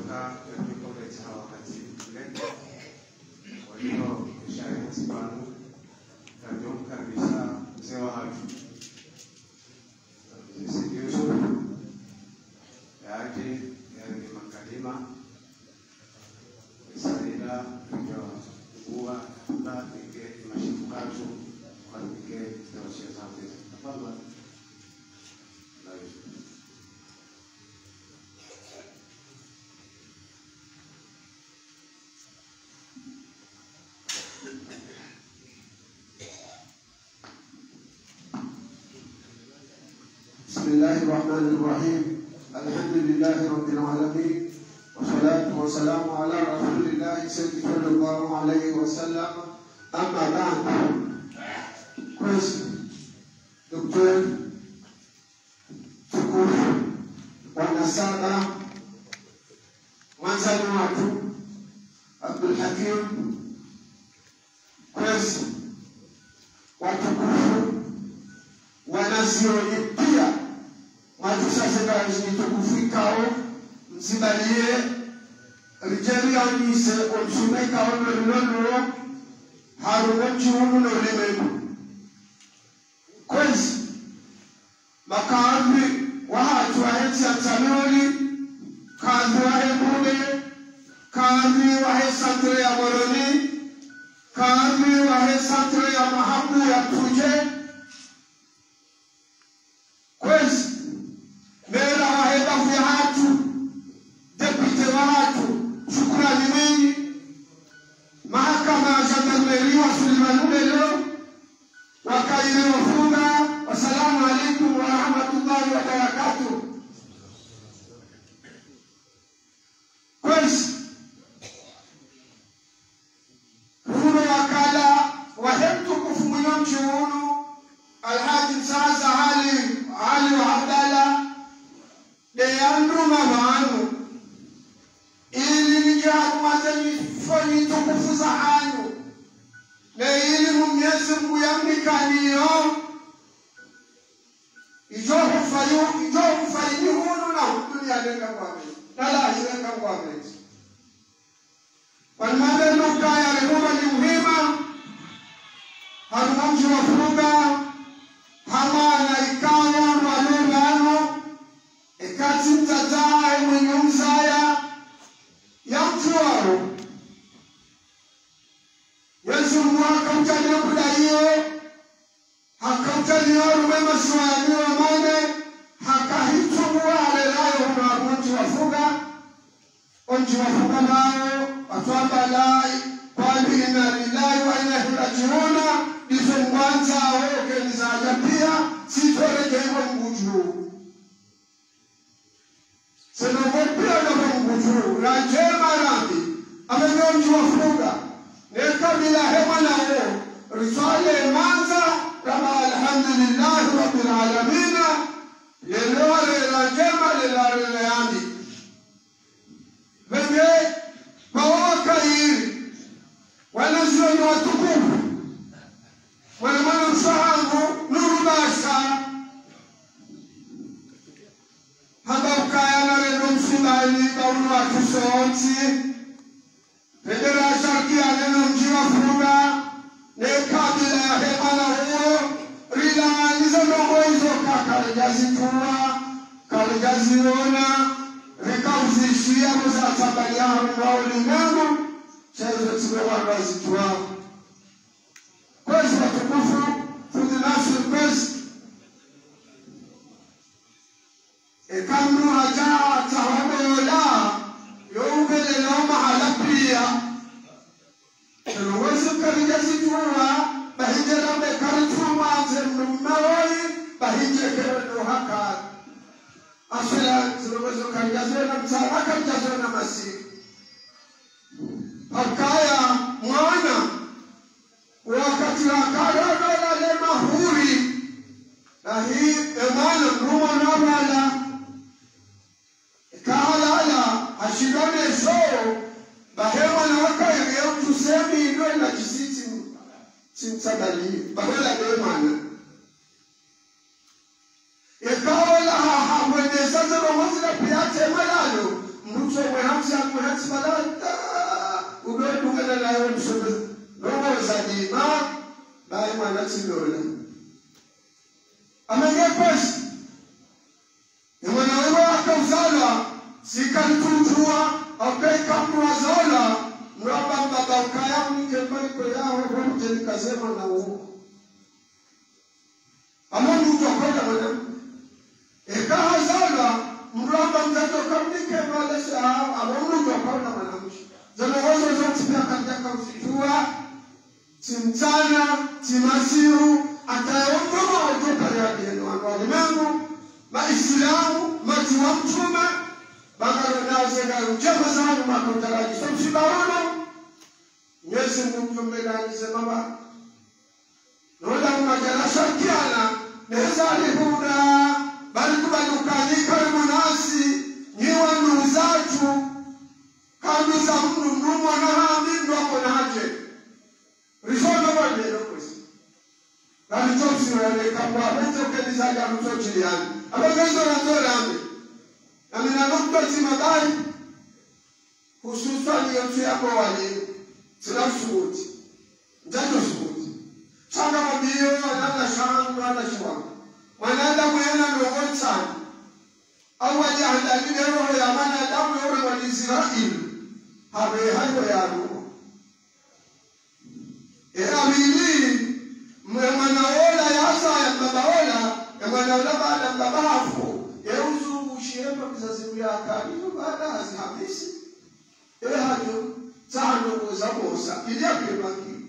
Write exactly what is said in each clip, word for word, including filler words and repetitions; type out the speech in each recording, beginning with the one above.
mwaka ya kikoleta wakati ule. Kwa hiyo ishara sipanu kanyonka kabisa mzee wa haki. Sisi Yusuf yake yani makalima Israila ndio huwa na pige mashikatu kwa pige tawashia zake. Tafadhali. بسم الله الرحمن الرحيم الحمد لله رب العالمين والصلاة والسلام على رسول الله صلى الله عليه وسلم أما بعد كويس دكتور شكور ونسابة وانسانوات عبد الحكيم كويس وتكوف wanasioni pia matusaseka nitukufikao msibalie rijeria nise omsumeka onololo haruwachi umuno limenu kwezi makaambi wahatu waheti ya tanoli kazi wahe mune kazi wahe santre ya moroni kazi wahe santre ya mahabu ya tuje kwezi mera waheba vya hatu depute wa hatu shukrani mingi mahakama ya jandarmeri wa Suleiman leo wakaile wafunga. Wassalamu alaikum wa rahmatullahi wa barakatuh. Kwezi huno wakala wahemtu kufumuyo mchuunu Alhaji Msaza hali Ali wa Abdalla de andru mabanu ili nijadu mazani foni tukufuza hanyu na ili mumyezi mbuyambikaniyo ijohu fayu ijohu fayini hunu na dunia lenga kwa mezi nala hilenga kwa mezi walmade nuka ya rehuma ni muhima haruhamji wafunga hama na ikawa walungano ikati mtataa mwenye mzaya ya mtuwaro Yesu mwaka mtani kuda hiyo haka mtani yoru mema suwani wa mane haka hitu muwale layo unamunji wafuga onji wafuga nao watuamba lai kwa ina lilayi wa ina hirajiuna nizungwanza oke nizaja pia sitore jema mguju senogo pia na mguju na jema rambi amenyonji wafunga neka bila hema na o risale manza kama alhamdulillah rabbil alamin lelore la jema lelore la yandi wenge bawaka hii wanazio ni watukufu wale mwana msahangu nuru basha haba ukaya na rendo msulani baunu wa kusoti pendera shakia neno mjiwa fuga ne kabila ya hema na huo rila niza nongo hizo kakalijazi tuwa kalijazi ona rika uzishia muza tabali ya hao ulimwengu chezo tiwe wakazi tuwa kwezi watukufu to the national press ekamru haja tawabola youbele loma halapia elowezo karijazi tuwa bahijera me karituma zemnumawai bahijekere no haka asela elowezo karijazi na mtara karijazi na masi hakaya mwana wakati wakadona lale mahuri na hii emana mrumo nabala kahalala ashidone so bahema na waka ya tusemi ilo na kisiti simtadali bahela emana ekawala ha ha mwende sasa romazi na piate malalo mruto mwe hamsa silola amengepesi ni mwanawe akauzala sikantutua akaikamu wazala mraba mbaba ukaya mnikembaliko yao wote nikasema na uo amundu utokoda mwana ekaha zala mraba mzato kamnikembale saa amundu utokoda mwana mshi zana wazo zote pia katika usitua timtana timasiru atayaondoma wajoka yadiyenu walimwengu maislamu mati wa mtume bakaro naze garu jema zanu makotaraji somshibarono nyezi mkumjumbegaji semama nola umajala shakiana neza alihuna bali kubadukani karibu nasi nyiwa nuzatu kanduza mnu mnumo na hami ndwako na haje rishono wajelo kwesi gani chomsi wale kambwa benzo keniza garu chochi yani abegenzo na zola ame amina nukta zimadai hususan yote yako wale sila shuhuti njato shuhuti changa mabio ananda shangu ananda shwa wananda mwena mlongo chani au waji andalile roho ya mana damu yore wali Israeli habe hayo ya roho era mili mwana ola yasa ya babaola ya mwana ola baada babafu yeuzu ushirema kizazi ya karibu baada hazihamisi ewe hajo tano kuza mosa ilia kibaki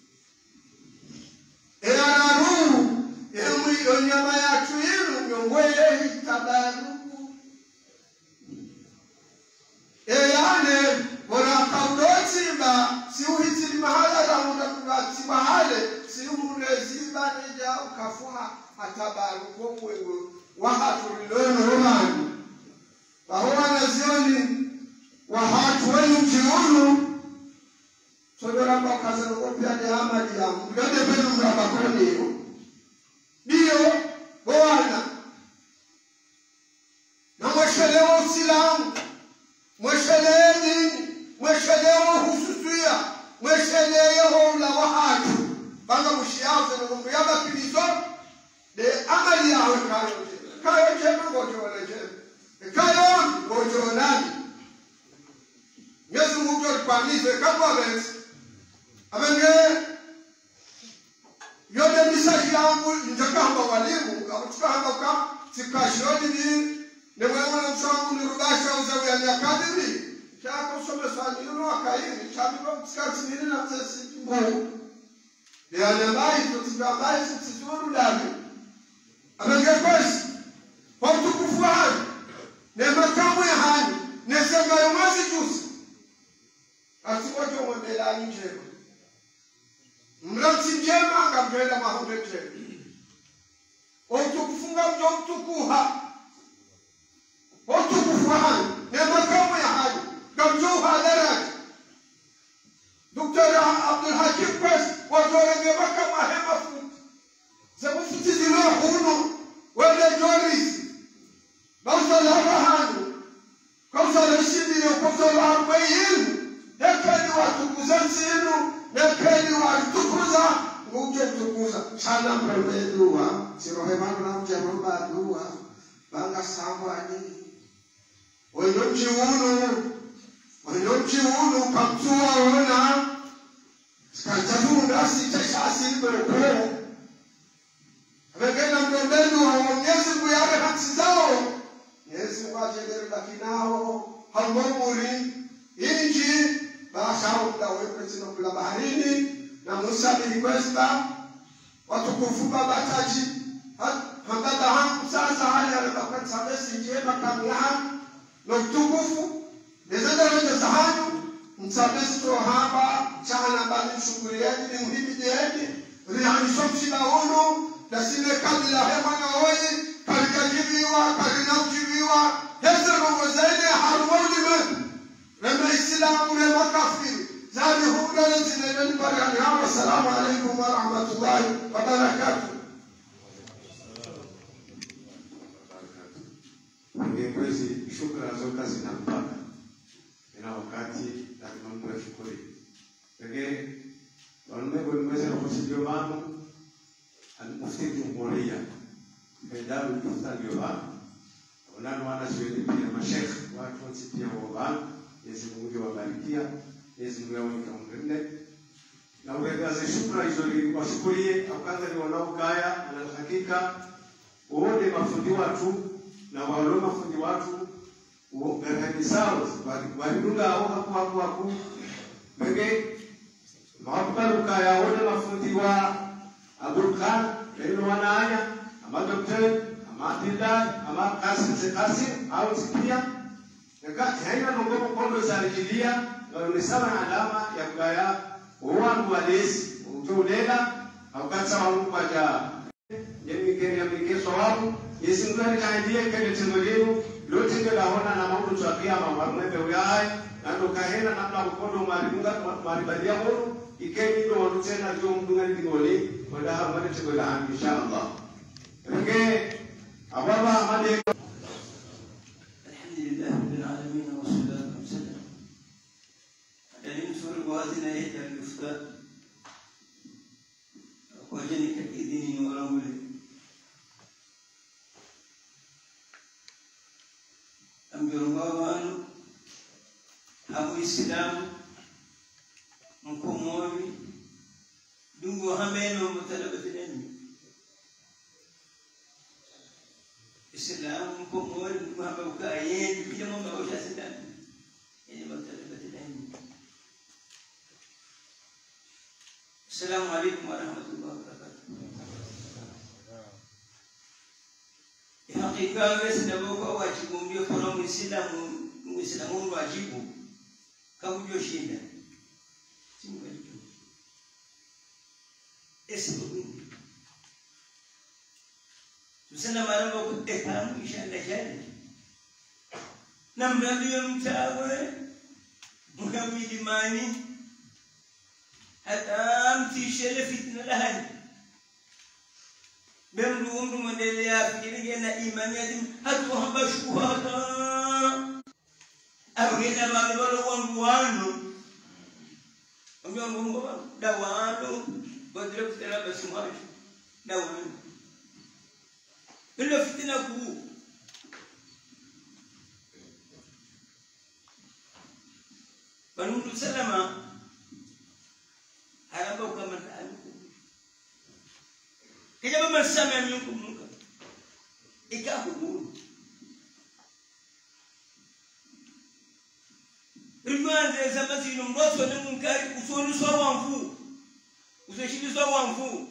ewe anaru ewe onyama ya tuiru myongwele hitabaruku ewe ane wana kaudoti ba siuhiti mahala la mudakubati mahale siumulezimba nija ukafuha atabaruku wewe wahatu lilono romani wahuwa nazioni wahatu wenu mchiunu sodora mbakaza nukopia ni hamadi ya mgade penu mrabakoni hiyo biyo gowana na mweshelewa usilamu mweshelewa nini mweshelewa hususuya mweshelewa ula wahatu banga mshiaze na mungu yaba kilizo de amali yawe kayo kayo chema gojo wale chema kayo gojo nani Yesu Mungu alipamize kama vile amenge yote misaji yangu nitakamba walimu akutukamba kwa sikashoni ni ne mwana msangu ni rudasha uzawi ya nyakadiri chako some swali yuno akaini chabiba msikati nini na tesi mbu de anabai tutibabai tutizuru dami amenge kwesi kwa utukufu hayo ne makamu ya hani ne sema yomazi juzi asikojo mwendela njema mranti njema ngambela mahombe njema otukufunga mjo mtukuha otukufu hani ne makamu ya hani ngamjoha daraja Doktor Abdul Hakim Kwes wajorenge makamu ahema futi zemufuti zilo hunu wele jorisi bausala hanu kausala shibio kausala harbayin nekeni watukuza zinu nekeni watukuza nguje tukuza sana mpemeduwa sirohemanu na mjemamba duwa banga sambani oyo mchiunu oyo mchiunu kamtua ona sikajafunda sitashasi mbeko abegena mpemedu waonyezi kuyare hatsi zao nyezi mwajederi lakinao halmomuri inji Basha uda wepesi no kula baharini na Musa bilikwesta watukufu babataji hambaba hangu sasa hali alibakwa sabesi njema kamlahan no tukufu nezenda wende sahanu msabesi to hamba chana bali shukuriyaji ni muhimidiyaji rihani shopshi na unu na sine kabila hema na oyi kalikajiviwa kalinaujiviwa heze rogozaine harumoni me Rema Islamu rema kafiri zali hukala zinedeni barani hawa. Assalamu alaikum wa rahmatullahi wa barakatuh. Mwezi shukra zoka zinampaka ina wakati lakini mtu ashukuri pekee wanaume kwa mwezi na kusidio mano al-mufti jumhuria ndio mtandao wa wanao wanashiriki pia mashekh watu wote pia wao Yesu Mungu wabarikia Yesu Mungu awabariki na uregaze shukrani hizo kwa shukurie akaanza ni wanaokaya na hakika wote mafundi watu na wale mafundi watu ugarani sawa walidunga hapo hapo hapo mege mahabaru kaya wote mafundi wa Abdul Khan leo wanaanya ama daktari ama tinda ama kasi kasi au sikia nika haina nongo kondo za rijilia ni sawa alama ya kaya wangu walezi utolela au kansa wangu kwa ja yemi kenya mikeso wangu Yesu ngani kaendie kende tengoleo lote ngela hona na mambo twakia mama mwembe uyai na ndo kahena namna ukondo marimunga maribadia horo ikeni ndo watu tena ndio mdungani ngoli wala hamani tegola inshallah nge ababa amade alhamdulillah rabbil alamin wa salatu wa salam dalil sur wazina yahya al-ufta kwa jeni kadini wala wale ambirungawanu habu islamu mkomoni dungo hameno mutalabatileni islamu mkomoni dungo habu kayen kila mmoja osha sindani yani mutalabatileni. Assalamu alaykum wa rahmatullahi wa barakatuh. Hakika wewe sinaboka wajibu ndio kwa Muislamu Muislamu wajibu kabujua shinda simwalimu esibu tusana maramba kutekamu inshallah jana na mradi mtawe mkamili imani hata mtishele fitna lahani bemdu umdu mwendelea fikiri na imani yatim hatu hamba shuhada abgena balibalo wangu wano amjongo ngo dawano bodre kutela basumaj dawano ilo fitina ku banundu salama haraba kama ta'aluku kijaba masama minkum munka ikahu Rimande zamati numroso ne munkari usoni so wanfu usoshili so wanfu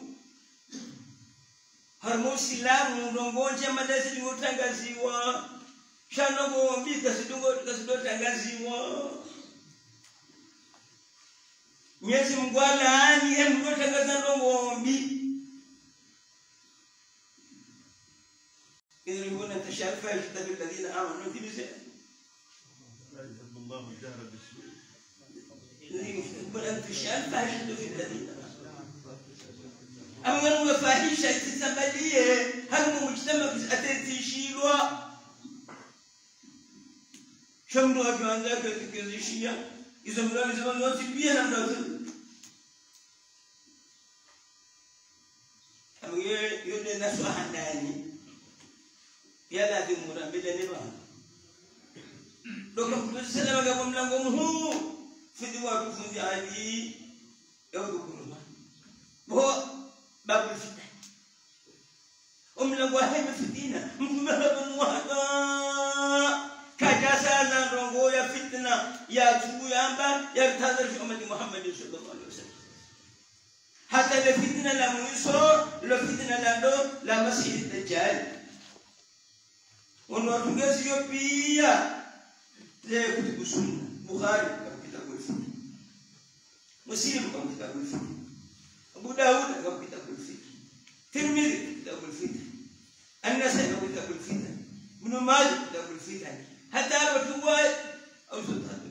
harmo silamu ndongonje madasi ngotangaziwa shanogo mbika sidongo kasidotangaziwa Nyezi mgwala ani em ngotangaza ndongo mbi idribuna tasharfa yajtabi alladhina amanu tibisa الله الجهر بالسوء بل فشل فاشل في الذين أما هو فاحشة تسمالية هل هو مجتمع أتيتي شيلوا شمروا أجوان ذاك الكذيشية إذا ملا إذا ملا تبيه نام داخل أما يقول الناس وحناني يلا ذي مرام بلا نبان Dokam Rasulullah gabung langgung hu fidi wa fundi ali yaudu kurma bo babul fitna um langwa hema fitina mtumahaba wahda kajasa na rongo ya fitna ya tubu yamba ya tadhar fi ummati Muhammad sallallahu alaihi wasallam hata le fitna la muiso le fitna la do la masih dajjal ono tungezi yo pia leo kutibu sunna Bukhari kama kitabu al-fiqh Muslim kama kitabu al-fiqh Abu Dawud kama kitabu al-fiqh Tirmidhi kitabu al-fiqh An-Nasa'i kama kitabu al-fiqh Ibn Majah kitabu al-fiqh hata al-Bukhari au sultan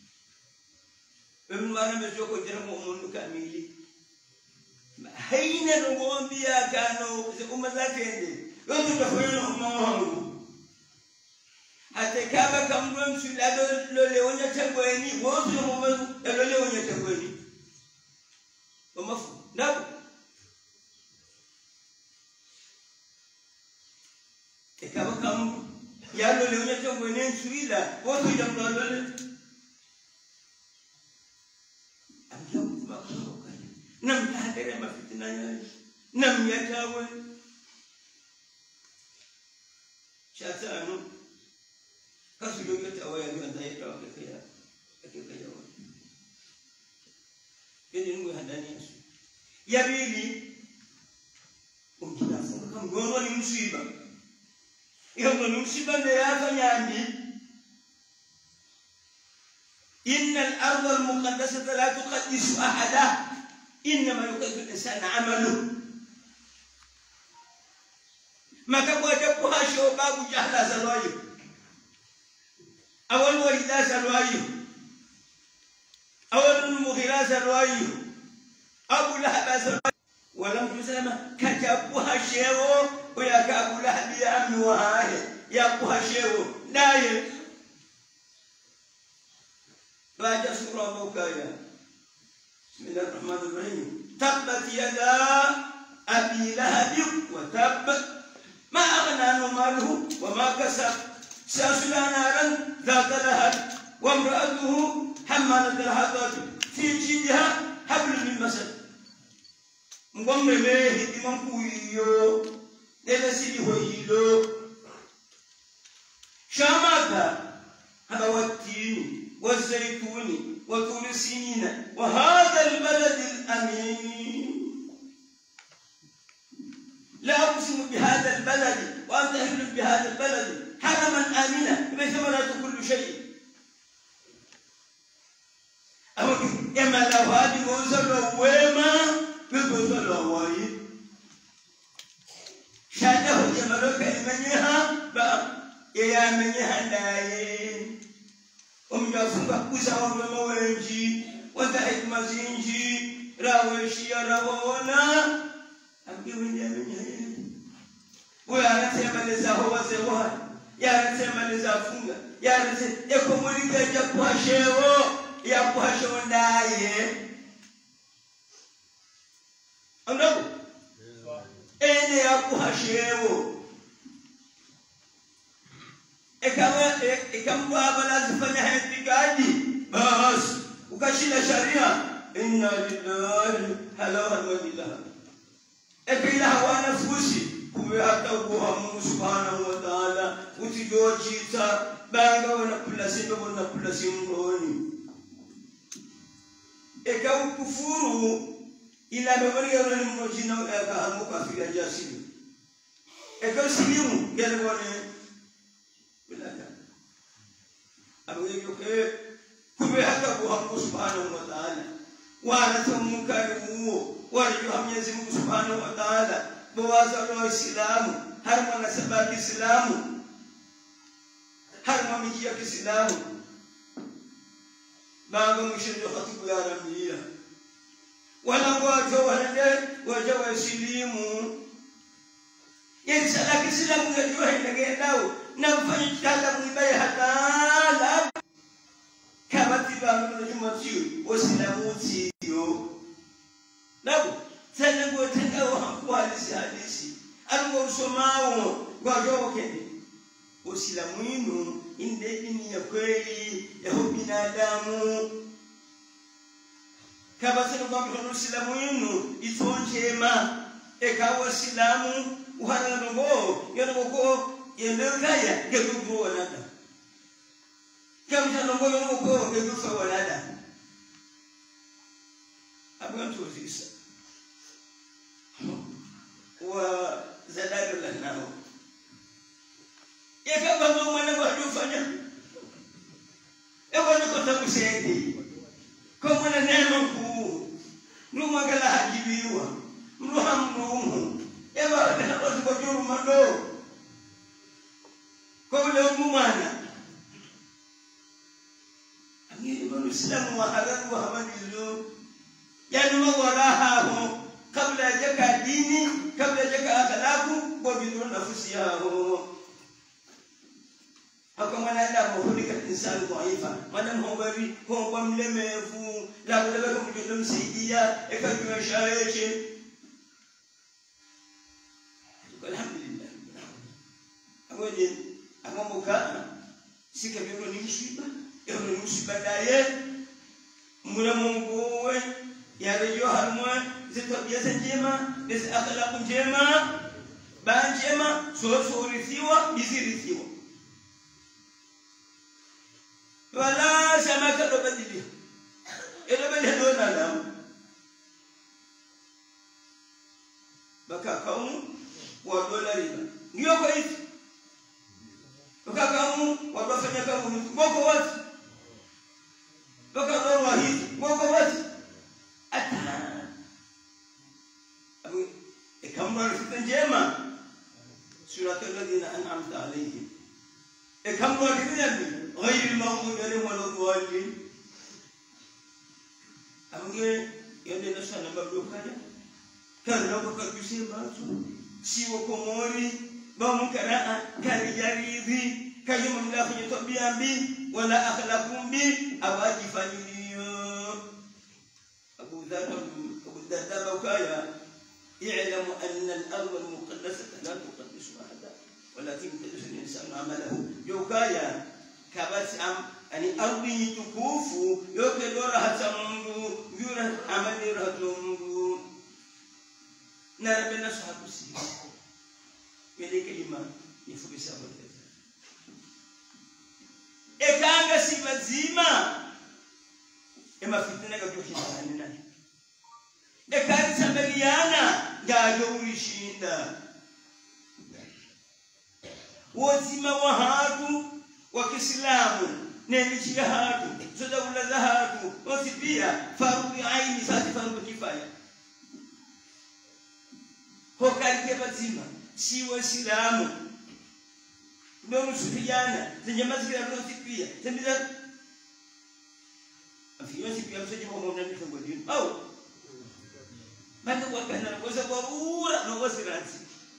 Ibn Majah mejoko jana mu'min kamili haina ngombia kano umma zake ende yote tafanya umma wangu hata kama kamwe msulado lole wonya tangweni wote mume lole wonya tangweni omafu ndako yalo le onye to ngwe nsuila wotu ya mdolole amja mtuba kwa na mtadere mafitina yayo na myatawe shatanu kasu yote tawe ya ndio wa kekea kekea wa yeye ngwe handani Yesu ya pili umkilafu kama ngono ni msiba hiyo ni msiba ndio yafanya andi inna al-ardh al-muqaddasah la tuqaddisu ahada inma yuqaddisu al-insana 'amaluhu maka kwa kwa hasho babu jahla salwayo awal walida salwayo awal mughira salwayo abu lahab salwayo wala mtusema kajabu hashewo oya ka abu lahab ya ami wa haye ya hashewo naye raja surah mukaya bismillahir rahmanir rahim tabbat yada abi lahab wa tabb ما أغنى عنه ماله وما كسب سيصلى نارا ذات لهب وامرأته حمالة الحطب في جيدها حبل من مسد مغمر ميه دمان كويو نلسي هويلو شاماتا هذا والتين والزيتون وطول السنين وهذا البلد الأمين لا أقسم بهذا البلد وأنت أهل بهذا البلد حرما آمنا بثمرة كل شيء أما إما لو هذه وزر وما بوزر واي شاده جمالك إمنيها بقى يا منيها داين أم جافوك أسوار وموينجي وتحت مزينجي راويشي راونا أبكي وين يا anasema leza hoa zewa ya anasema leza funga ya anasema eko mulika ya kuhashewo ya kuhashewo ndaye ando ene ya kuhashewo ekawa ekamwa bala zifanya hatikadi bas ukashila sharia inna lillahi halawa wa billah ekila hawana fusi hata ukoha Mungu subhanahu wa ta'ala utijojita banga wana kula sindo wana kula simroni eka ukufuru ila mabari ya wani mojina eka hamu kafiri ajasili eka silimu gele wane bilaka abu yoke kube hata ukoha Mungu subhanahu wa ta'ala wana tamukari uo wala Mwenyezi Mungu subhanahu wa ta'ala bawaza wa Islamu har mwana sabaki Islamu har mamiji ya Islamu banga mshindo khatibu ya ramia wala wajo wale wajo wa Islamu yeye sadaki Islamu ngajua ndege dao na mfanye kala mwibaye hata kama tiba mnajumati wa Islamu tio nabo sana ngo tenda wa halisi halisi algo usomao kwa joke Uislamu inu inde dini ya kweli ya binadamu kama sio kwamba Uislamu inu itonjema ekawa Uislamu uhana ngo yanoko yendelaya ngebugo wanada kama ngo yanoko ngebugo wanada abantu zisa wa zadaru lanao yaka baba mwana kwa dufanya eko niko takusedi kwa mwana neno kuu numa kala hajibiwa mruha mruhu eba na watu kwa juru mando kwa ule umumana amiri manu islamu wa halalu wa hamadilu yani mawaraha kabla jaka dini kabla jaka akhlaku kwa biduru nafsi yao hakama nenda kuhulika insani dhaifa madam hobari kwa mlemevu la kule kwa mjendo msaidia ekajua shayeche alhamdulillah awoje akambuka sika biro ni msiba yaro ni msiba daye mura Mungu we yarejo harmwe zitabia njema hizi akhlaq njema ba njema so so rithiwa bizirithiwa wala samaka do badili elo bele do nala baka kaumu wa dola riba ndio kwa hivi baka kaumu wa bafanya kaumu boko watu baka do wahidi boko watu ata abu ikamra rifta njema suratul ladina an'amta alayhim ikamra rifta غير المغضوب عليهم ولا الضالين أمجي يدي نسأل مبلوك هذا كان لو بكر بيصير باتو سيو كموري بمكراء كان يريدي كيوم من لا يتوبيا بي ولا أخلاقهم بي أبادي فنيو أبو ذر أبو ذر بوكايا يعلم أن الأرض المقدسة لا تقدس أحدا ولكن تقدس الإنسان عمله يوكايا kabati am ani ardi tukufu yote dora hata Mungu yura amani rahatu Mungu na rabena sahabu si meleke imam ifubisa wote ekanga si mazima ema fitina ga tukishana nani ekari sambaliana ngajo ulishinda wazima wa hatu wa Kiislamu nemichi ya hatu sadaula za hatu wote pia faruqi aini sasa faruqi kifaya hokari bazima si waislamu ndio msufijana zenye mazingira yote pia tembeza afiyasi pia msaje kwa mwana ni kwa dini au bado wakana kwa sababu na wasiranzi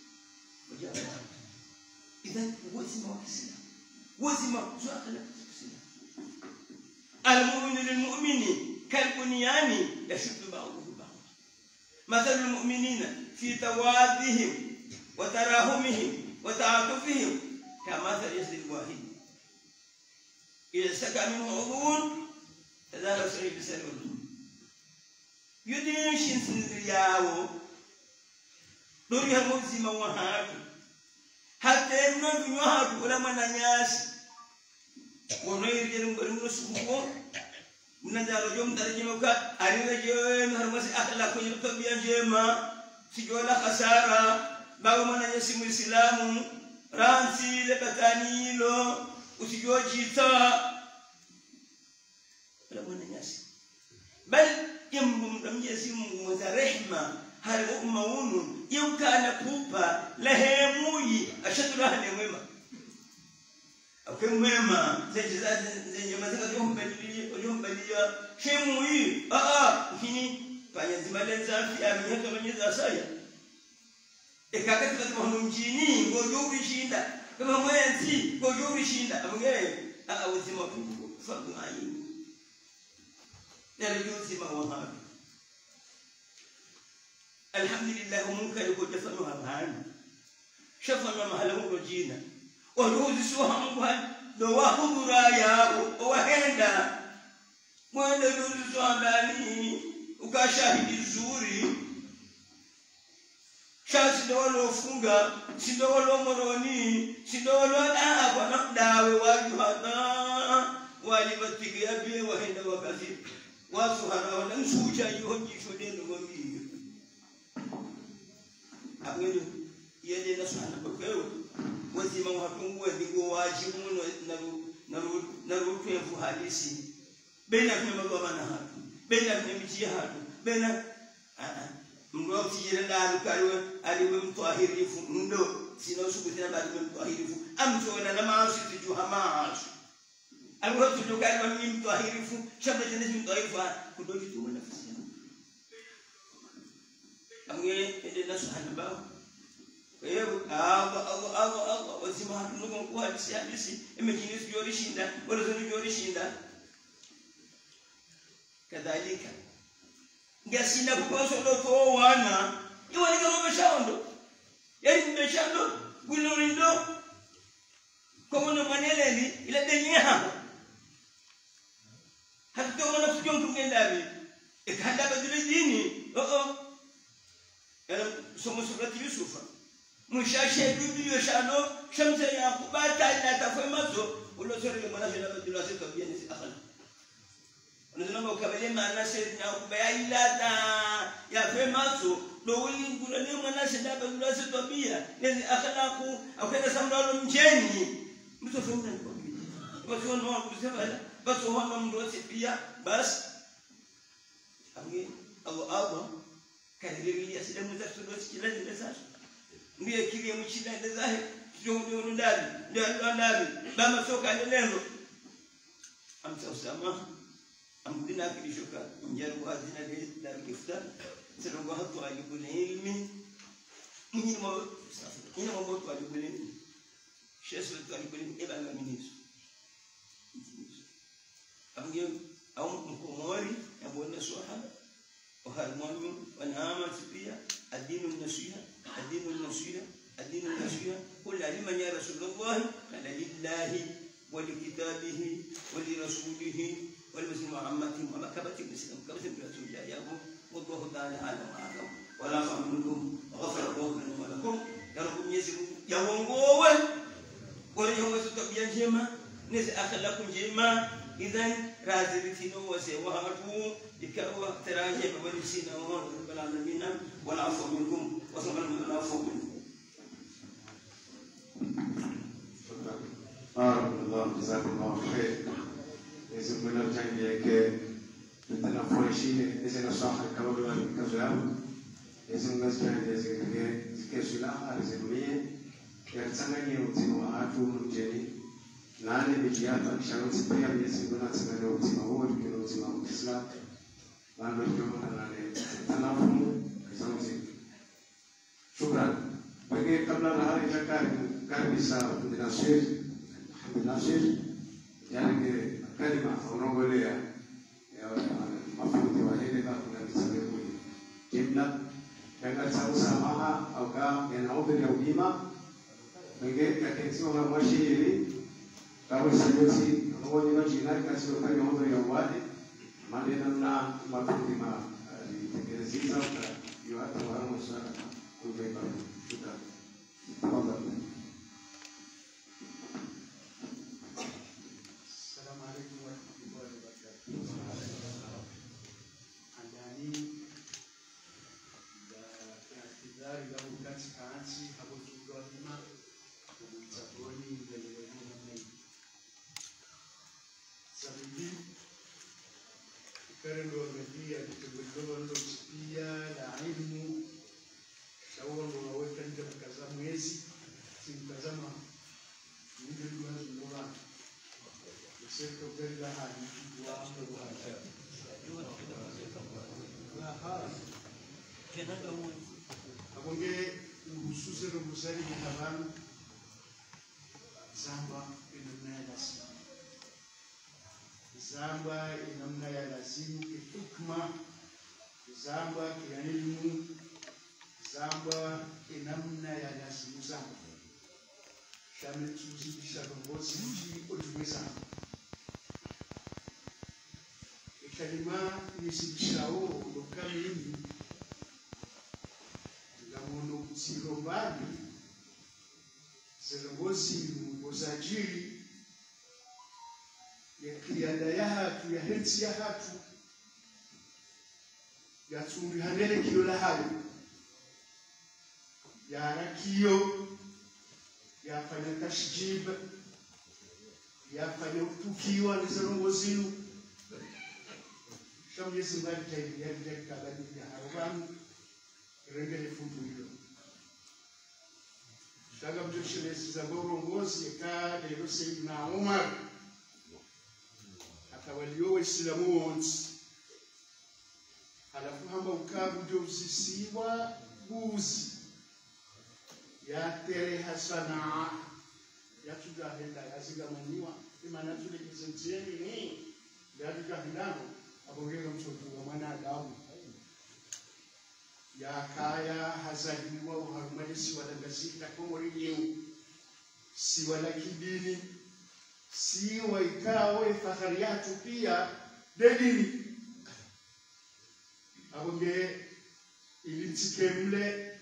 idhan wazima wa Kiislamu وزما زاخلة المؤمن للمؤمن كالبنيان يشد بعضه بعضا مثل المؤمنين في توادهم وتراهمهم وتعاطفهم كمثل يد الواحد إذا اشتكى منه عضو تذهب سعيد بسلوله يدين شنس الرياو دورها مزما وهاكو حتى إنه يوهاكو ولا منانياس Wonoir jerum garum subuko munajalo jom darajima ka arina jem harmasi akhlaq ko yurto biyan jema sijola khasara bawo mananya simu islamu ransi le batanilo usijojita la mananya si bal yambum dam yasimu mutarehma hal ummaunu yukana kupa lahemuyi ashadu lahne mwema okay mwema zenye zenye mazika yombaliye yombaliye shemu hii a a kini panya zimalenza afya mihato manyeza saya ekakati katika mjini ngojo bishinda kama mwenzi ngojo bishinda amge a a uzima fadu ayi ndio uzima wa hapo alhamdulillah munka yuko jafanu habani shafana mahala huko jina waruzi suhamwa do wahudura yao wahenda mwende ruzi suhamani ukashahidi zuri shasi do walofunga sindo walomoroni sindo walona kwa dawe waju hata walibatika biye wahenda wakati wasu harawa dan suja yoji shodeno ngomi abwedo yede na sana bakwewe wazima watungu wadigo wajibu naru naru naru kwefu hadisi bena kwa baba na hatu bena kwa miji hatu bena a mndo tijira dalu kariwe aliwe mtahirifu ndo sino sukutina bali mtahirifu amtona na maasi tuju hamas aliwe tuju kariwe mtahirifu shabda jene mtahirifu kudoji tu nafsi amwe ende na sana ba wewe Allah Allah Allah Allah wazima hatunuko kwa hadisi hadisi imejini sijori shinda wala sijori shinda kadhalika ngasina kukosa ndo to wana iwe ni kama mshando yani mshando gwilorindo Como no maneleni ile denye hapo. Hata mwana kusikia mtu ngendabi. Ikanda badili dini. Oh oh. Ele somo surati Yusufa. Mushashe bibi yoshano shamsa yakuba ta tafemazo ulo sore mwana jana badili asika bien si akhala. Unazama ukabele maana sayyidina yakuba ila ta ya femazo do ulingula ni mwana shida badili asika bia nezi akhlaku akwenda samdalo mjeni mtu fumna kwa bibi. Basi wao kusema basi wao mndosi pia basi ange Allah Allah kadiri ya sida mzato ndo sikila ndio sasa ndiye kile mchida ndio zahe ndio ndio ndani ndio ndani bama soka neno amsa usama amdina kilishoka njaru azina ile dar kifta sio hatu ajibuni ilmi ni mo ni mo moto ajibuni shesu ajibuni eba ngaminizo ange au mkomori abona soha وهرمون ونعمة فيها الدين النصيحة الدين النصيحة الدين النصيحة قل لمن يا رسول الله قال لله ولكتابه ولرسوله ولمسلم وعمتهم ومكبة المسلم كبة رسول الله يابو والله تعالى أعلم وأعلم ولا فمنكم غفر الله لنا ولكم يا رب يسر يا وانغوه ولا يوم ستبيان جمع نسي أخلاكم جمع إذن رازلتنا وسواتو إكوا تراجع بوليسنا ورب العالمين والعفو منكم وصبر من العفو منكم. بارك الله جزاكم الله خير. إذا كنا نجني ك نتنا فرشين إذا نصاحب كلام كلام إذا نجني إذا ك كسلا إذا مني يرتني يوتيو عاتو نجني nane bikiapa kisharuti pia Mwenyezi Mungu anatsana utima huo ndio utima wa Islam bado ndio nane tanafu kisamuzi shukran bagi kabla na hari jakari kabisa ndina sheikh alhamdulillah sheikh yani kalima unaongelea ya mafundi wa hili na kuna misamehu kibla kanga samaha au ka yanaomba ya ubima bagi kaketiwa na mwashiri kalau sajosi ngoni no jinar kasih orang yang orang yang wadi mana na mafundi ma ditekeleza kwa hiyo hata wao sana kubeba kutoka kwamba Assalamu alaykum wa rahmatullahi wa barakatuh. Andani da ikhtidari da ukati kaanchi hapo tuliona kumtaboni mbele Sabili karen wamedia kutogodoa ndo pia la ilmu shauri waweka nje mkaza mwezi simtazama ndio ndio ndio sio kwenda hadi wa amro wa ha kenanga mwezi akonge uhususi rumusari mtabani zamba inamna nasi zamba inamna ya lazimu hikma zamba ya ilmu zamba inamna ya lazimu zamba shame tuzidisha viongozi nchi otumeza ikalima nisibishao lokamini ngamono kutsirombani ziongozi ngozajiri ya kiada ya hatu ya hensi ya hatu ya tumbi hanele kilo la hayo ya rakio ya fanya tashjib ya fanya utukiwa ni zilongozinu shamyesi mbali taidi ya jeka kabadi ya harubani rengele fundu hilo shaga mjoshilesi za borongozi ya kada ilo Sayyidina Umar akawaliyo Waislamu wonsi halafu hamba ukabu ndio usisiwa buzi ya tere hasana ya tugahenda yazigamaniwa imana tule kizenzeni ni ya tugahindano abongeza mtoto wa mwanadamu ya kaya hazaliwa uharumalisi wadangazika komori yeu si wala kidini, si waikawe fahari yatu pia dedini. Abonge ilitike mle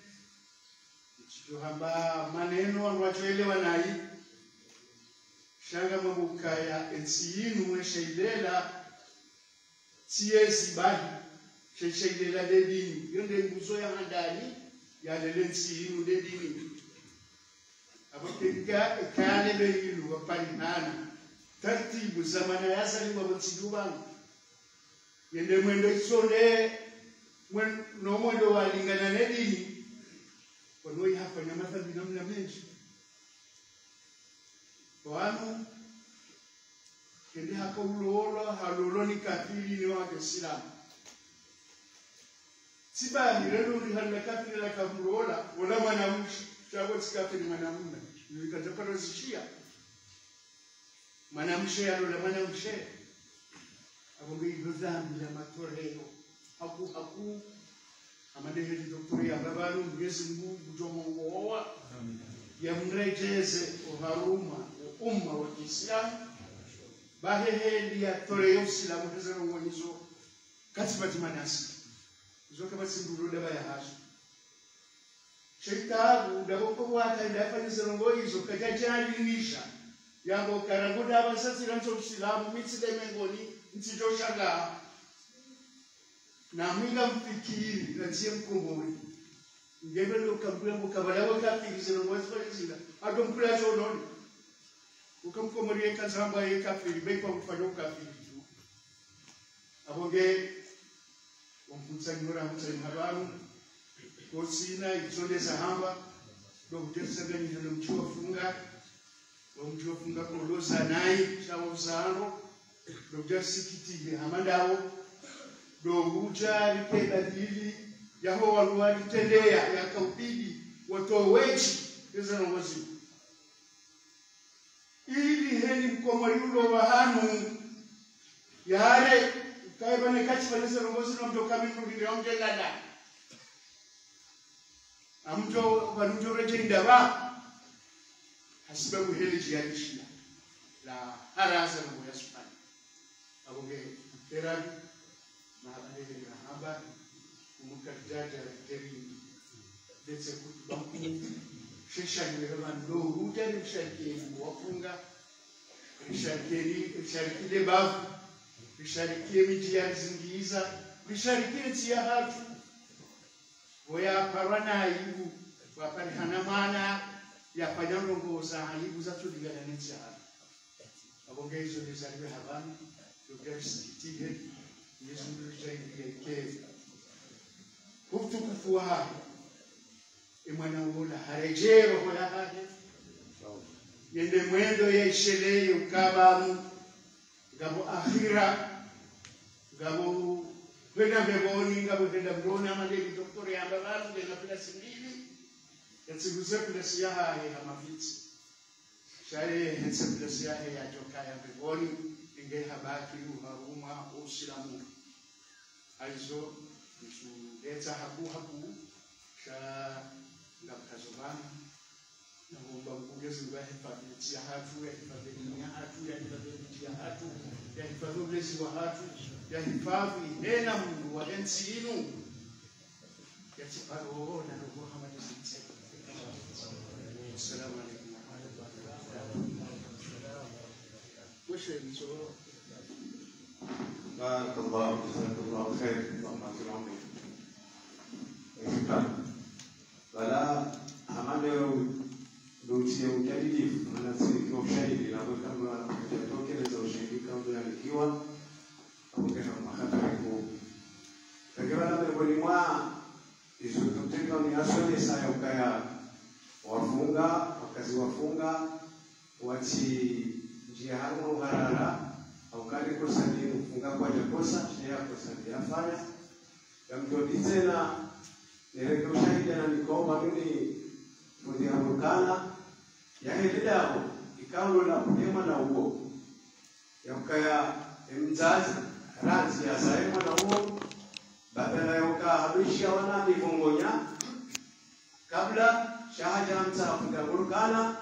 hamba maneno wanatuelewa nai shanga mabukaya ensi yinu weshailela tiezi bahi shailela dedini yonde nguzo ya handani ya lele ensi yinu dedini abakika kane beyilu wapalinana tartibu zamana yasali wabansidubangu yende mwendo isone mwen no mwendo walingana nedini wanoi hapa na madhambi namna mengi wanu kende haka ulola halolo ni kafiri ni wa Islam siba ni rero ni halna kafiri la kamulola wala mwanamshi chago kafiri mwanamume nikata parozishia mwanamshi yalo la mwanamshi abonge dhambi la matoleo haku haku amade doktori ababalu ngezi Mungu kutomo ngoa ya mrejeze uharuma umma wa Kiislamu bahehe ya toleo Islamu tezero ngonizo katibati manasi zoka basi nduruda baya haso sheitabu ndaboko wata ndafanya zero ngoizo kajajalinisha yango karagoda abasasi rancho Islamu mitside mengoni ntijoshaga na mwinga mfikiri na tie mkombori ngebe ndo kambula mukabala wakafiri zero ngozi falizina adompula jononi ukamkomori ekazamba ekafiri bekwa mfanya ukafiri tu abonge umpunza ngora mtsa habaru kosina itonde sahamba ndo kutesa gani ndo mchua funga ndo mchua funga kolosa nai chawo zaro ndo jasikiti hamandawo do huja likenda dili yaho waluwali tendea yakaupidi watowechi ezana ngozi ili heli mkomori ulo wahanu yare kaibane kachi vanese ngozi no mto kamitu nilionge gada amto vanunjo rejenda ba hasiba kuheli jialishia la haraza ngo yasupani abonge terabi mahabari na habari umukataja teri detse kutubangu shisha niwewa ndo utari mshaki wafunga mshaki mshaki babu mshaki miti ya zingiza mshaki tia hatu oya parwana aibu wapani hana maana ya panyongo za aibu za tulingana nchi hapa abonge hizo ni zaliwe habari ndio sikitike Yesu Kristo yake hutu kufuha imwana uona harejero kwa hake yende mwendo ya ishele ukabamu ngabo akhira ngabo kwenda mbeboni ngabo kwenda mrona madeli doktori amba baru ngena pila sindili yatsiguze pila siyaha ya mafiti shale hetsa pila siyaha ya joka ya mbeboni inge habaki uharuma usilamu aizo nituleta haku haku sha ngakazobana na ngomba ngugezi ngwa hifadhi ya hatu ya hifadhi ya hatu ya hifadhi ya hatu ya hifadhi blesi wa hatu ya hifadhi nena Mungu wa enzi inu ya tiparo na roho Muhammad sallallahu alaihi wasallam. Assalamu alaykum wa rahmatullahi wa barakatuh. بارك الله جزاك الله خير اللهم اغفر عمري شكرا ولا hamano dotie utadilifu maana sisi kwa ushahidi na kama kutokeleza ushahidi kama tunalikiwa ongeza mahakama kuu kagera na mbele mwa hizo tutendo ni asili sana ukaya wafunga wakazi wafunga wachi njia hapo harara au kali kosa ni kufunga kwa kosa sheria kosa ni afanya yamtodi tena nileke ushahidi na nikaomba mimi kudiamukana ya hedao ikaulo la kudema na uo yakaya mzazi ranzi ya saima na uo badala yoka habisha wana mivongonya kabla shahaja mta kudiamukana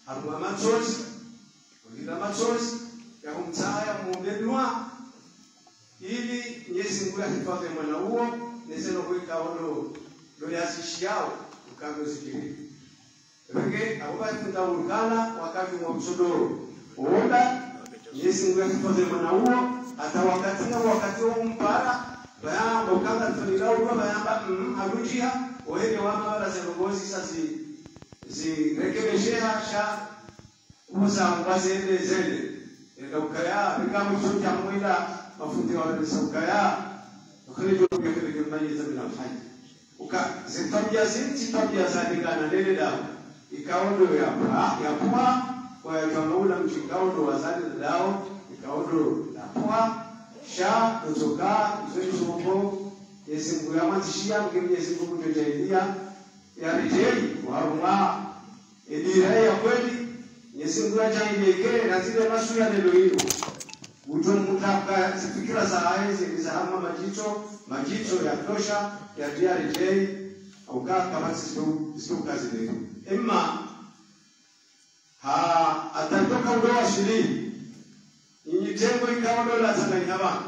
haruma machozi ulila machozi ya kumtaya muombe dua ili Mwenyezi Mungu ahifadhi mwana huo nezeno kuika ono ndo yazishiao ukamwe zikiri wenge abo bafunda urukana wakati mwa msodoro oda Mwenyezi Mungu ahifadhi mwana huo hata wakati na wakati wa mpara bayamba ukanga tunilao kwa bayamba arujia oende wana wala zerogozi sasi zirekebeshea sha uza mbazende zende ndio ukaya kama mshujaa mwila mafundi wale saukaya ukrejo kile kimanyeza bila haja uka zitabia zinti tabia za ndana ndele dawa ikaondo ya pa ya kwa kwa jamaula mchikaondo wazali dao ikaondo la kwa sha kutoka zilizopo Yesu Mungu yamatishia Mwenyezi Mungu kujaidia ya rejei waruma edira ya kweli Yesu Mungu ajaileke na zile masu ya neno hilo ujumutaka zifikira za hizi za hama majicho majicho ya tosha ya dia rejei au kama sio sio kazi letu emma ha atatoka ndoa shirini initengo ikawa dola sana nyama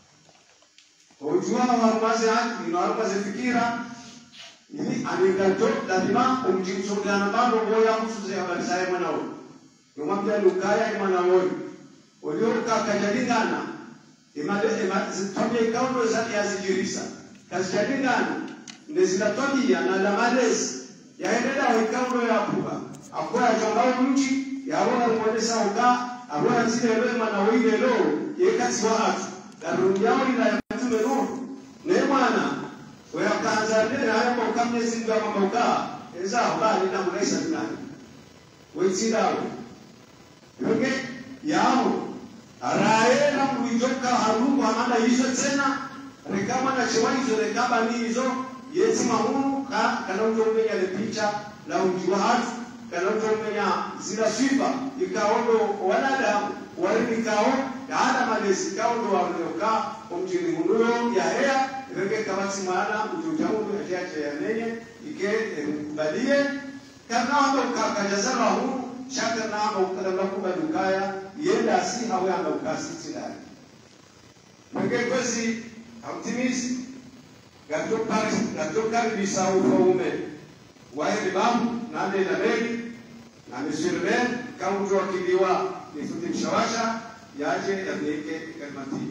ujua warumaze haki na warumaze fikira ili anigato lazima umjimsongana bado moyo msuze habari za mwanao yomwambia lukaya mwanao olio kakajalingana imade imazitobye ikawa za yazijirisa kazijalingana nezinatobia na la malezi yaendelea ikawa ya puba akoya jambao mchi yaona muonesa uka abona zile leo mwanao ile leo yekati wa hatu daruni yao ila mtume Nuhu ne mwana wewe kaanza ndio hapo kama zinga kama ukaa ezao bali na mnaisha nani wewe sidao yoge yao araye na kuijoka harumu amana hizo tena rekama na chewani hizo rekaba ni hizo yeti mahunu ka kana utomenya ile picha la ujiwa hatu kana utomenya zila sifa ikaondo wanadamu walikao yaana malezi kao ndo walioka umjini munuyo ya hea weke kabati maana ujujamu ya kiache ya nenye ike mkubalie kana wanda ukakajazana huu shaka na amba ukadala kubadukaya yenda si hawe amba ukasi tidari weke kwezi hamtimizi gatokari bisa ufaume wae babu nane na regi na misirbe kauntu wakiliwa nifuti mshawasha yaje yabeke kalmati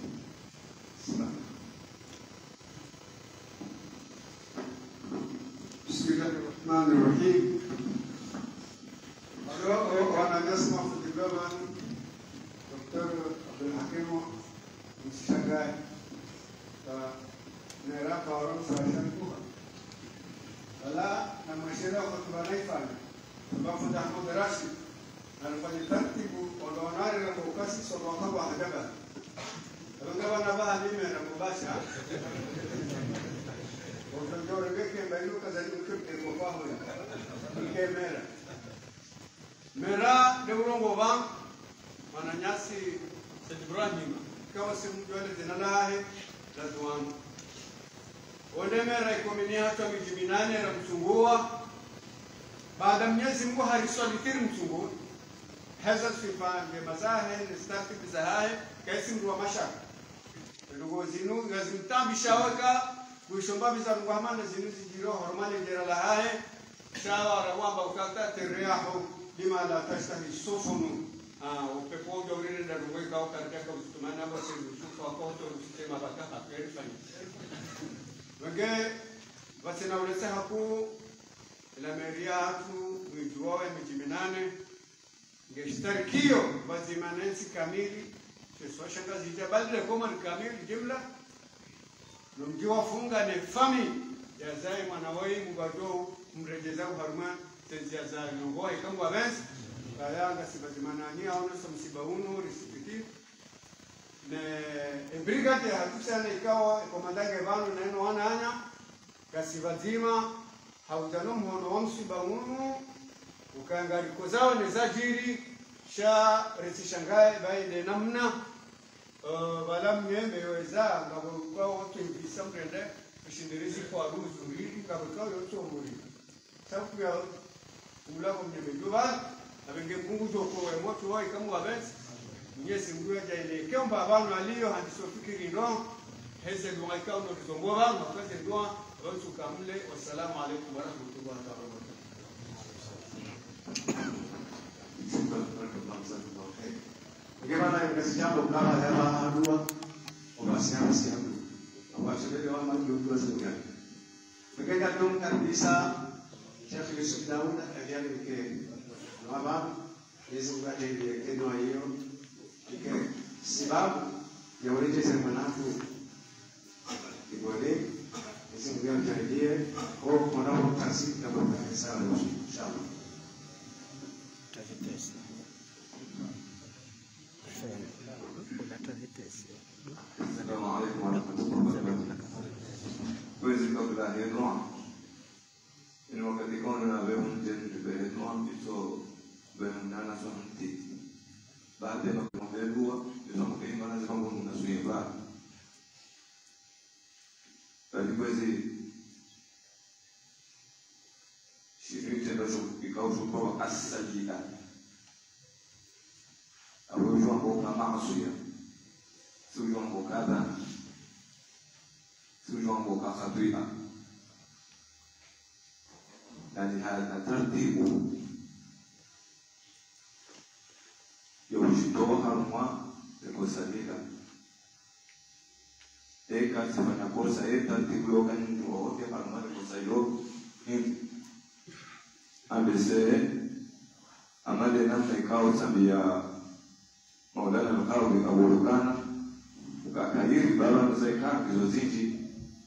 Bismillahirrahmanirrahim. Halo wana nasma futigaman Doktor Abdul Hakim Mshagai nera kawaran sarashan kuha ala na mashira khutba naifanya sababu Ahmad Rashid anafanya taratibu odonari na mukasi sababu kwa hajaba ngaba na baha mimi na mubasha Otanjore weke mbailu kazani mkipte kwa hoya ikemera mera de urongo bang mananyasi Said Ibrahim kawa simjole zinanahe lazwan Wone mera ikomenia hata wiki minane na msungua baada Mwenyezi Mungu hariswalitiri msungua haza sifa ngemazahe nistaki bizahe kaisi mtu wa mashaka ndugu zinu ngazimtambisha waka kuishomba bizarungu hamana zinu zijiro hormone jera lahae shawa rawamba ukata teriaho lima la tastahi sufunu ah upepo ndio vile ndio ngweka ukatika kutumana basi usufu akoto usitema bakaka kweli wenge wasina ulesa haku la meriatu mwijuoe mijiminane ngestarikio wazimanensi kamili keswa shangazi jabali koma kamili jumla nomjiwa funga ne fami ya zai mwanawai mugado mrejeza haruma tenzia za ngoi kama wabenzi bayanga sibazimanani aona somsiba uno risipiti ne brigade hatusana ikawa komandange banu neno wananya kasibazima haujano mhono wa msiba uno ukangari kozao ni zajiri sha resishangae baide namna bala mnyembe weza ngabo kwa watu mbisa mrende kushindirisi kwa ruzu hili ngabo kwa yote muri sababu ya umula kwa mnyembe doba abenge Mungu toko wa moto wao kama wabesi Mwenyezi Mungu ajaile kiomba abantu aliyo handisofikiri ndo heze ndio ikao ndo kizongo wangu wakati ndio watu kamle. Wassalamu alaykum wa rahmatullahi wa barakatuh. Bagaimana yang kasih jambu kala hela dua, operasinya masih ada. Apa sudah dewan maju dua sebulan. Bagaimana dong kan bisa Syekh Yusuf Daud dia ke apa? Dia sudah jadi ke doa iyo. Ke sebab ya orang jadi menafu. Diboleh, isi mungkin jadi dia. Oh, mana orang kasih dapat kesal insyaallah. Assalamualaikum warahmatullahi wabarakatuh. Kwezi kabla ya dua ni wakati kona wewe mjeni be dua biso be ndana so mti baada ya kumweleza ndio mkaimba na zangu mnasuiba bali kwezi shirika ndio kikao kwa asajida au jambo kama maasuya sio jambo kadha sio jambo kadha yani haya taratibu ya ujitoa haruma ekusalika eka sifanya kosa e taratibu yo kanyu wote haruma ekusailo ni ambese amale namna ikao sabia Maulana Al-Qawi kaburukana ukakairi baba mzaika kizoziji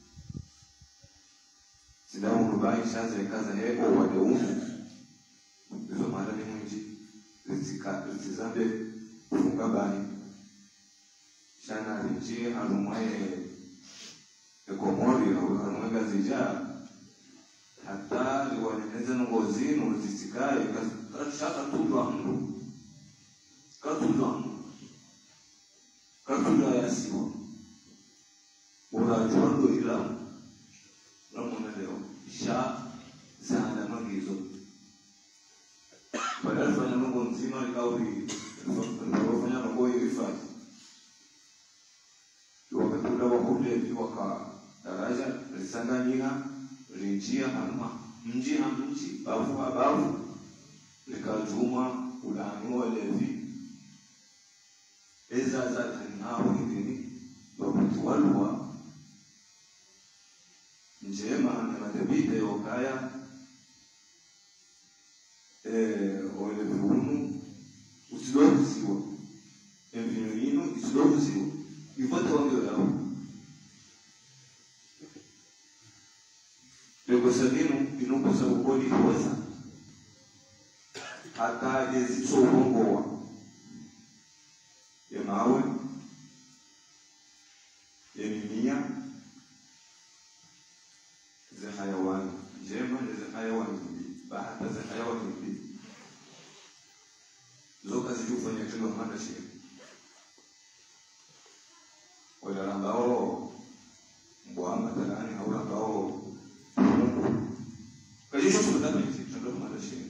sidamu rubai shaza ikaza heko wadeumu hizo mara ni mwingi zika zizambe kufunga bani shana rinji harumaye ekomori au harumaga zija hata liwaneneza ngozinu zisikaye kashaka tudwa mdu katudwa katudwa yasiwa urajuando ila namuna leo sha zana magizo badala fanya mungu mzima ikauri fanya mambo ifanye wakatula wakule waka daraja lisanganyika rinjia haruma mji na mji bafu bafu likajuma ulanua levi eza za tanao hivi wakutualwa njema na madabite yokaya eh ole vunu usilokusiwa envino yino usilokusiwa ifoto wangu yao lego sabino inokosa ukoli hoza hata yezi sorongoa ya mawe ya mimia za hayawani njema na za hayawani bahata za hayawani zoka zijufanya kilo manda shiri wala ambao mbwanga talani au ambao kajisho tunataka hizi kilo manda shiri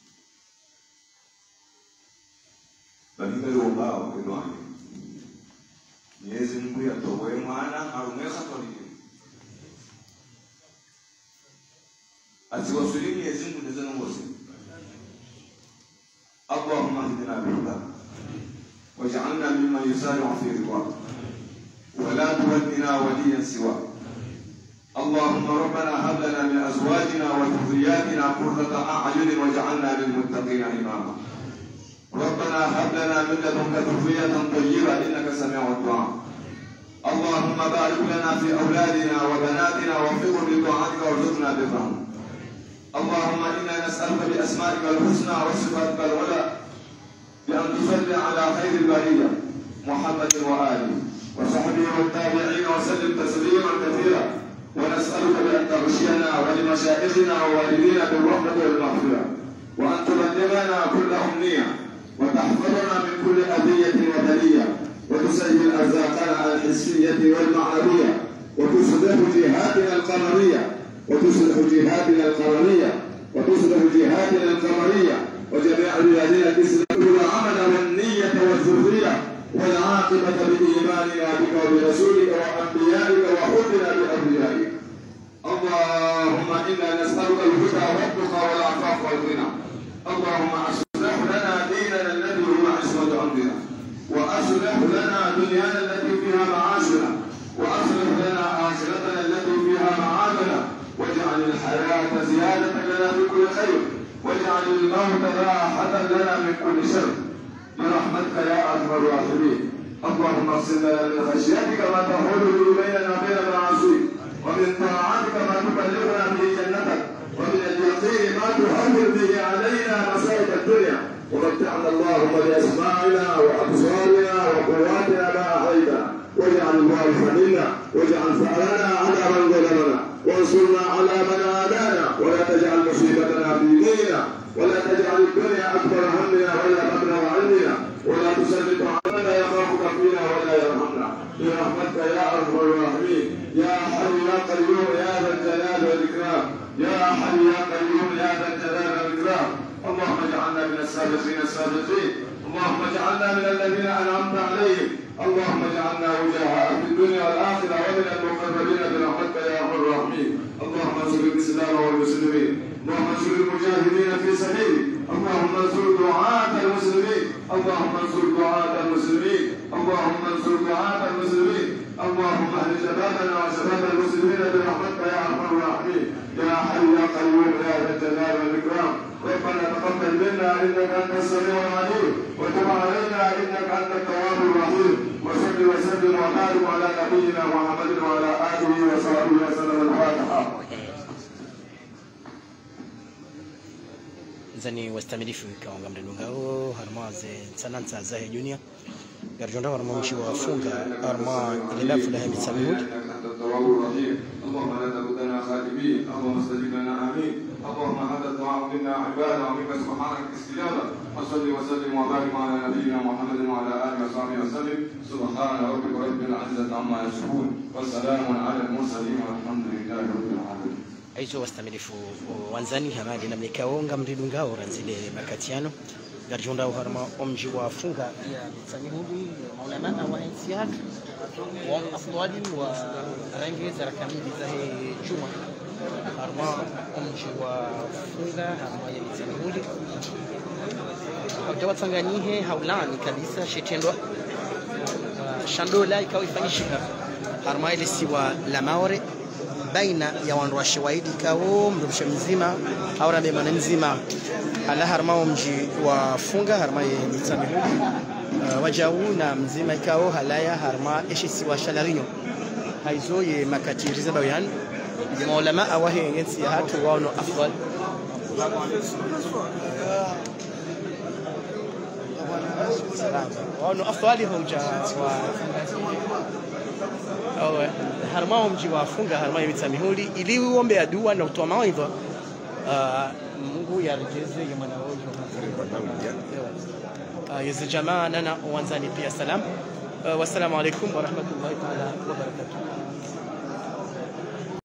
Balimbele wabao kwenye Mwenyezi Mungu yatowe mwana arumeka tolini atiwasuli Mwenyezi Mungu ndizo ngozi Allahumma hdina bihuda waj'alna mimman yusari'u fi ridwak wa la tuwallina waliyan siwa اللهم ربنا هب لنا من ازواجنا وذرياتنا قرة اعين واجعلنا للمتقين اماما ربنا هب لنا من لدنك ذرية طيبة إنك سميع الدعاء اللهم بارك لنا في أولادنا وبناتنا ووفقهم لطاعتك وارزقنا برهم اللهم إنا نسألك بأسمائك الحسنى وصفاتك العلى بأن تصلي على خير البرية محمد وآله وصحبه والتابعين وسلم تسليما كثيرا ونسألك بأن تغشينا ولمشايخنا ووالدينا بالرحمة والمغفرة وأن تبلغنا كل أمنية وتحفظنا من كل أذية وبلية وتسهل أرزاقنا الحسية والمعنوية وتصلح جهاتنا القمرية وتصلح جهاتنا القمرية وتصلح جهاتنا القمرية وجميع بلادنا الإسلام والعمل والنية والذرية والعاقبة بإيماننا بك وبرسولك وأنبيائك وحبنا بأوليائك. اللهم إنا نسألك الهدى والتقى والعفاف والغنى. اللهم أصلح لنا ديننا الذي هو عصمة أمرنا، وأصلح لنا دنيانا التي فيها معاشنا، وأصلح لنا آخرتنا التي فيها معادنا، واجعل الحياة زيادة لنا في كل خير، واجعل الموت راحة لنا من كل شر برحمتك يا أرحم الراحمين. اللهم اقسم لنا من خشيتك ما تحول به بيننا وبين معاصيك، ومن طاعتك ما تبلغنا به جنتك، ومن اليقين ما تهون به علينا مصائب الدنيا، ومتعنا اللهم بأسماعنا وأبصارنا وقواتنا ما أحييتنا، واجعل الوارث منا، واجعل ثأرنا على من ظلمنا، وانصرنا على من عادانا، ولا تجعل مصيبتنا في ديننا، ولا تجعل الدنيا أكبر همنا ولا مبلغ علمنا، ولا تسلط علينا لا يخافك فينا ولا يرحمنا برحمتك يا أرحم الراحمين. يا حي يا قيوم يا ذا الجلال والإكرام، يا حي يا قيوم يا ذا الجلال والإكرام. اللهم اجعلنا من السابقين السابقين، اللهم اجعلنا من الذين أنعمت عليهم، اللهم اجعلنا وجهاء في الدنيا والآخرة ومن المقربين برحمتك يا أرحم الراحمين. اللهم انصر الإسلام والمسلمين، اللهم انصر المجاهدين في سبيلك، اللهم انصر دعاة المسلمين، اللهم انصر دعاة المسلمين، اللهم انصر دعاة المسلمين، اللهم اهد شبابنا وشباب المسلمين برحمتك يا ارحم الراحمين. يا حي يا قيوم يا ذا الجلال والاكرام. ربنا تقبل منا انك انت السميع العليم، وتب علينا انك انت التواب الرحيم. وصل وسلم وبارك على نبينا محمد وعلى اله وصحبه وسلم. الفاتحه. zani wastamilifu kaonga mdunungao harma ze sananta zahe junior garjonda harma mshi wafunga harma ilafu la hamid samihud. اللهم لا تردنا خائبين، اللهم استجب لنا امين. اللهم هذا الدعاء منا عباده ومنك سبحانك استجابه. وصل وسلم وبارك على نبينا محمد وعلى اله وصحبه وسلم. سبحان ربك رب العزه عما يصفون، وسلام على المرسلين والحمد لله رب العالمين. aizo wastamilifu wanzani hamadi na mnikaonga mridungao ranzile makatiano garjonda harma omji wafunga ya mitsamihudi maulama wa insiad wa afdali wa rangi za kamili za juma harma omji wafunga harma ya mitsamihudi hautawa tanganihe haulani kabisa shetendwa shandola ikawa ifanyishika harma ile siwa la maore baina ya wanduashi waidi kao mrusha mzima au rabe mwana mzima ala harmao mji wafunga harma ye mitsamihudi uh, wajau na mzima ikao halaya harma eshi siwa shalarinyo haizo ye makatiriza bayan ye maulama awahe yensi hatu wano afdal salam wano afdali hoja wa awe harmao mji wafunga harma mitsamihudi ili uombe dua na kutoa mawaidha Mungu yarejeze ya mwana wao ya jamaa nana wanzani pia salam. Wassalamu alaykum wa rahmatullahi ta'ala wa barakatuh.